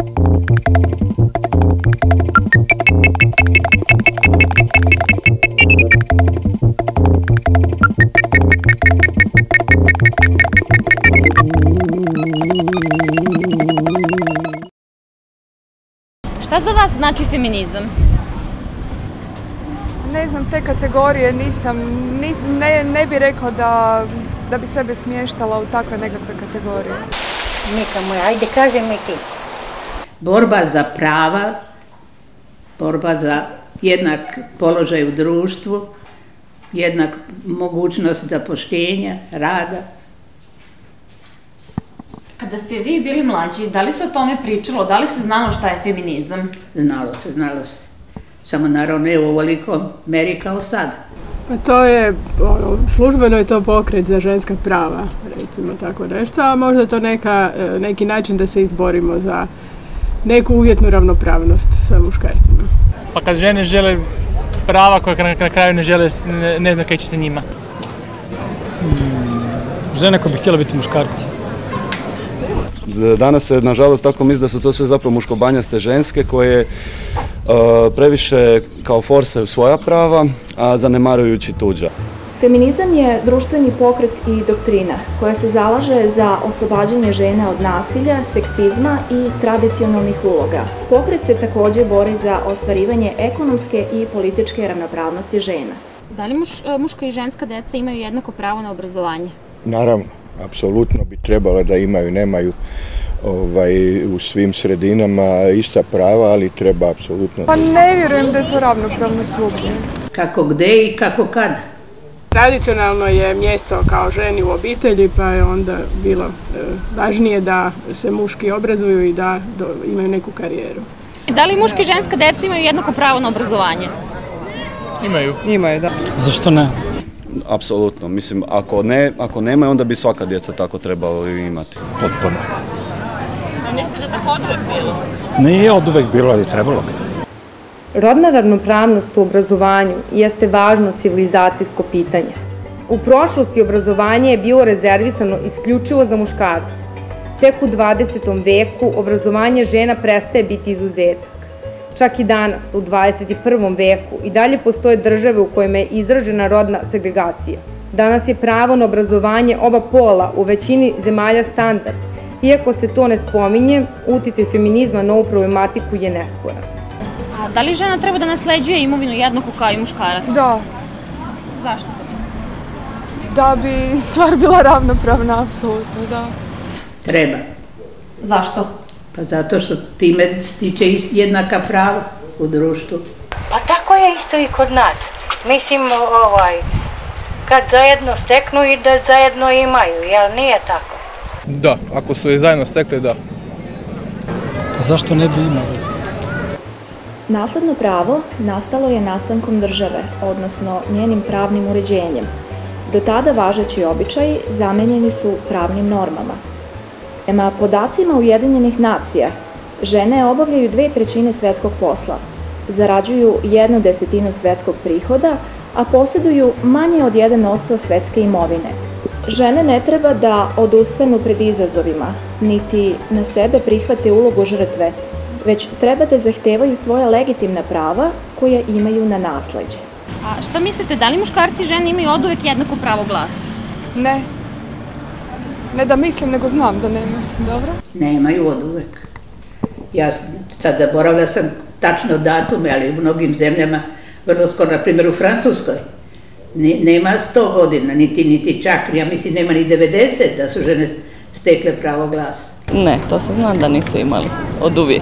Šta za vas znači feminizam? Ne znam, te kategorije ne bi rekla da bi sebe smještala u takve nekakve kategorije. Neka moja, ajde kaži mi ti. Borba za prava, borba za jednak položaj u društvu, jednak mogućnost zapošljenja, rada. Kada ste vi bili mlađi, da li se o tome pričalo, da li se znalo šta je feminizam? Znalo se. Samo naravno ne u ovolikom meri kao sad. Pa to je, službeno je to pokret za ženska prava, recimo tako nešto, a možda je to neki način da se izborimo za neku uvjetnu ravnopravnost sa muškarcima. Pa kad žene žele prava koje na kraju ne žele, ne znam kaj će se njima. Žene koje bi htjele biti muškarci. Danas se, nažalost, tako misli da su to sve zapravo muškobanjaste ženske koje previše kao forsaju svoja prava, a zanemarujući tuđa. Feminizam je društveni pokret i doktrina koja se zalaže za oslobađanje žena od nasilja, seksizma i tradicionalnih uloga. Pokret se također bori za ostvarivanje ekonomske i političke ravnopravnosti žena. Da li muška i ženska deca imaju jednako pravo na obrazovanje? Naravno, apsolutno bi trebalo da imaju, nemaju u svim sredinama ista prava, ali treba apsolutno. Pa ne vjerujem da je to ravnopravno svugdje. Kako gde i kako kad. Tradicionalno je mjesto kao ženi u obitelji, pa je onda bilo važnije da se muški obrazuju i da imaju neku karijeru. Da li muška i ženska deca imaju jednako pravo na obrazovanje? Imaju. Imaju, da. Zašto ne? Apsolutno. Mislim, ako nema, onda bi svaka djeca tako trebalo imati. Potpuno. A mislite da tako oduvek bilo? Nije oduvek bilo, ali trebalo bi. Rodna ravnopravnost u obrazovanju jeste važno civilizacijsko pitanje. U prošlosti obrazovanje je bilo rezervisano isključivo za muškarce. Tek u 20. veku obrazovanje žena prestaje biti izuzetak. Čak i danas, u 21. veku, i dalje postoje države u kojima je izražena rodna segregacija. Danas je pravo na obrazovanje oba pola u većini zemalja standard. Iako se to ne spominje, uticaj feminizma na ovu problematiku je nesporan. A da li žena treba da nasleđuje imovinu jednako kao i muškarac? Da. Zašto to mislite? Da bi stvar bila ravnopravna, apsolutno, da. Treba. Zašto? Pa zato što time stiče jednaka prava u društvu. Pa tako je isto i kod nas. Mislim, kad zajedno steknu i da zajedno imaju, jel nije tako? Da, ako su je zajedno stekli, da. Zašto ne bi imali? Nasledno pravo nastalo je nastankom države, odnosno njenim pravnim uređenjem. Do tada važeći običaji zamenjeni su pravnim normama. Prema podacima Ujedinjenih nacija, žene obavljaju 2/3 svetskog posla, zarađuju 1/10 svetskog prihoda, a posjeduju manje od 1% svetske imovine. Žene ne treba da odustanu pred izazovima, niti na sebe prihvate ulogu žrtve, već treba da zahtevaju svoja legitimna prava koja imaju na nasleđe. A šta mislite, da li muškarci i žene imaju oduvek jednako pravo glasa? Ne. Ne da mislim, nego znam da nema. Dobro? Nemaju oduvek. Ja sad zaboravila sam tačno datume, ali u mnogim zemljama, vrlo skoro, na primjer u Francuskoj, nema 100 godina, niti čak, ja mislim nema ni 90 da su žene stekle pravo glasa. Ne, to se zna da nisu imali, od uvijek.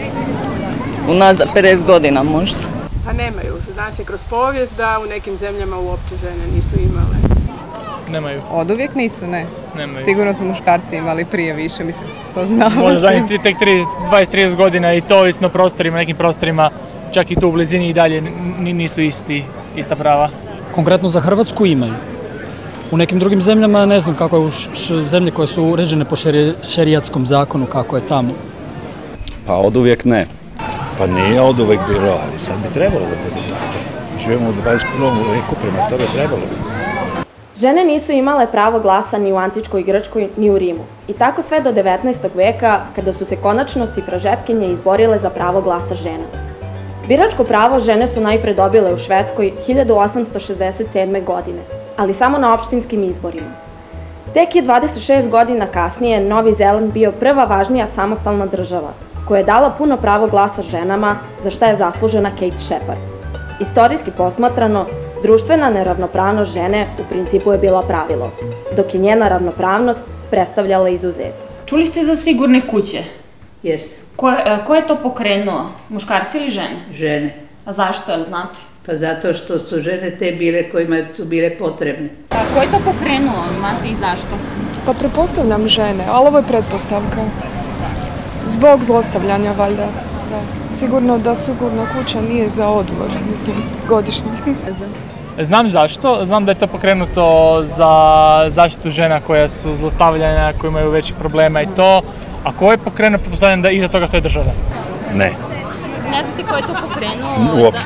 U nas za 50 godina možda. Pa nemaju, zna se kroz povijest da u nekim zemljama uopće žene nisu imale. Nemaju. Od uvijek nisu, ne. Nemaju. Sigurno su muškarci imali prije više, mislim, to znamo. Možda zadnjih tek 20-30 godina i to ovisno prostorima, nekim prostorima, čak i tu u blizini i dalje nisu ista prava. Konkretno za Hrvatsku imaju. U nekim drugim zemljama ne znam kako je u zemlje koje su uređene po šerijatskom zakonu, kako je tamo. Pa oduvijek ne. Pa nije oduvek bilo, ali sad bi trebalo da bude tako. Živimo u 21. veku, prema toga trebalo bi. Žene nisu imale pravo glasa ni u antičkoj Grčkoj ni u Rimu. I tako sve do 19. veka, kada su se konačno sifražetkinje izborile za pravo glasa žena. Biračko pravo žene su najpre dobile u Švedskoj 1867. godine, ali samo na opštinskim izborima. Tek je 26 godina kasnije Novi Zeland bio prva važnija samostalna država, koja je dala puno pravo glasa ženama, za šta je zaslužena Kate Shepard. Istorijski posmatrano, društvena neravnopravnost žene u principu je bila pravilo, dok je njena ravnopravnost predstavljala izuzetak. Čuli ste za sigurne kuće? Jeste. Ko je to pokrenuo? Muškarci ili žene? Žene. A zašto, jel znate? Pa zato što su žene te bile kojima su bile potrebne. Ko je to pokrenuo, znate i zašto? Pa pretpostavljam žene, ali ovo je pretpostavka. Zbog zlostavljanja, valjda. Sigurno da sigurna kuća nije za odmor, mislim, godišnji. Znam zašto, znam da je to pokrenuto za zaštitu žena koja su zlostavljanja, koji imaju većih problema i to. A ko je pokrenuo, pretpostavljam da iza toga stoje država? Ne. Ne znate ko je to pokrenuo? Uopšte.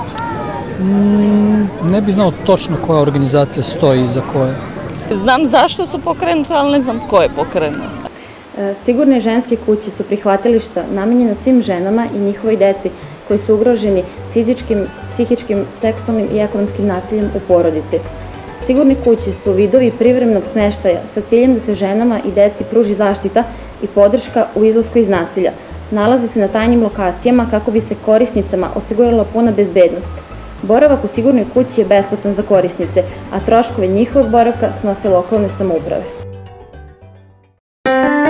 Ne bi znao točno koja organizacija stoji iza koje. Znam zašto su pokrenute, ali ne znam ko je pokrenuo. Sigurne ženske kuće su prihvatilišta namenjena svim ženama i njihovoj deci koji su ugroženi fizičkim, psihičkim, seksualnim i ekonomskim nasiljem u porodici. Sigurne kuće su vidovi privremenog smeštaja sa ciljem da se ženama i deci pruži zaštita i podrška u izlasku iz nasilja. Nalaze se na tajnim lokacijama kako bi se korisnicama osigurala puna bezbednost. Boravak u sigurnoj kući je besplatan za korisnice, a troškove njihovog boravka snose lokalne samouprave.